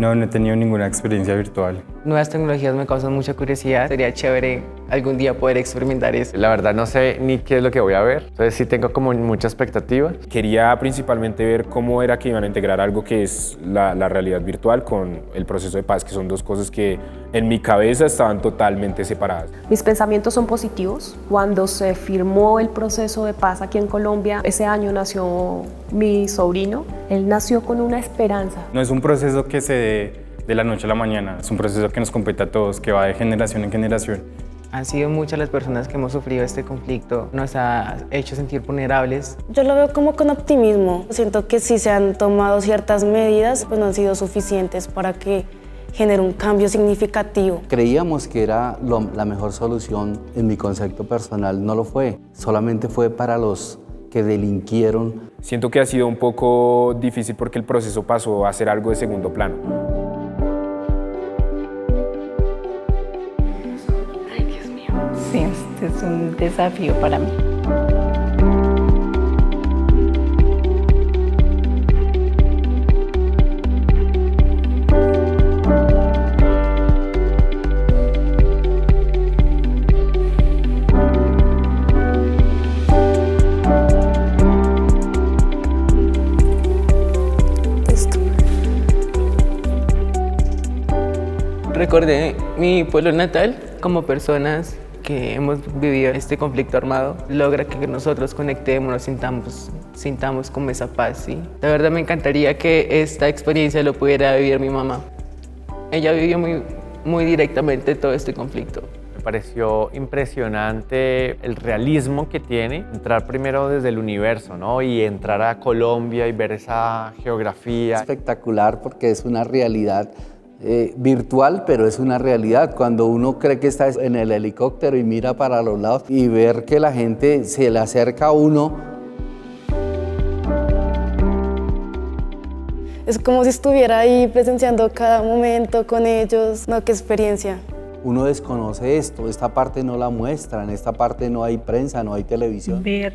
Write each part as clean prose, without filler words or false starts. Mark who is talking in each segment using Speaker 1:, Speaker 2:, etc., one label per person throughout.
Speaker 1: No, no he tenido ninguna experiencia virtual.
Speaker 2: Nuevas tecnologías me causan mucha curiosidad. Sería chévere algún día poder experimentar eso.
Speaker 3: La verdad no sé ni qué es lo que voy a ver, entonces sí tengo como mucha expectativa.
Speaker 4: Quería principalmente ver cómo era que iban a integrar algo que es la realidad virtual con el proceso de paz, que son dos cosas que en mi cabeza estaban totalmente separadas.
Speaker 5: Mis pensamientos son positivos. Cuando se firmó el proceso de paz aquí en Colombia, ese año nació mi sobrino. Él nació con una esperanza.
Speaker 1: No es un proceso que se dé de la noche a la mañana, es un proceso que nos compete a todos, que va de generación en generación.
Speaker 2: Han sido muchas las personas que hemos sufrido este conflicto, nos ha hecho sentir vulnerables.
Speaker 6: Yo lo veo como con optimismo. Siento que sí se han tomado ciertas medidas, pues no han sido suficientes para que genere un cambio significativo.
Speaker 7: Creíamos que era la mejor solución, en mi concepto personal no lo fue, solamente fue para los que delinquieron.
Speaker 4: Siento que ha sido un poco difícil porque el proceso pasó a ser algo de segundo plano.
Speaker 8: Sí, este es un desafío para mí.
Speaker 2: Recordé mi pueblo natal como personas que hemos vivido este conflicto armado. Logra que nosotros conectemos, nos sintamos como esa paz, ¿sí? La verdad me encantaría que esta experiencia lo pudiera vivir mi mamá. Ella vivió muy directamente todo este conflicto.
Speaker 3: Me pareció impresionante el realismo que tiene, entrar primero desde el universo, ¿no? Y entrar a Colombia y ver esa geografía.
Speaker 7: Espectacular porque es una realidad virtual, pero es una realidad. Cuando uno cree que está en el helicóptero y mira para los lados y ver que la gente se le acerca a uno.
Speaker 6: Es como si estuviera ahí presenciando cada momento con ellos. No, qué experiencia.
Speaker 7: Uno desconoce esto, esta parte no la muestran, esta parte no hay prensa, no hay televisión.
Speaker 8: Ver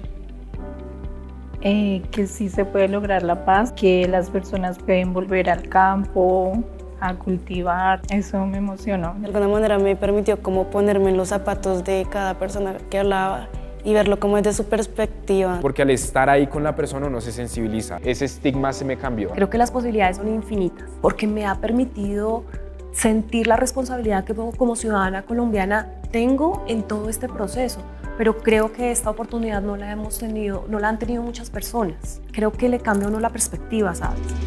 Speaker 8: que sí se puede lograr la paz, que las personas pueden volver al campo, a cultivar, eso me emocionó.
Speaker 6: De alguna manera me permitió como ponerme en los zapatos de cada persona que hablaba y verlo como desde su perspectiva.
Speaker 4: Porque al estar ahí con la persona uno se sensibiliza. Ese estigma se me cambió.
Speaker 5: Creo que las posibilidades son infinitas porque me ha permitido sentir la responsabilidad que como ciudadana colombiana tengo en todo este proceso. Pero creo que esta oportunidad no la han tenido muchas personas. Creo que le cambia a uno la perspectiva, ¿sabes?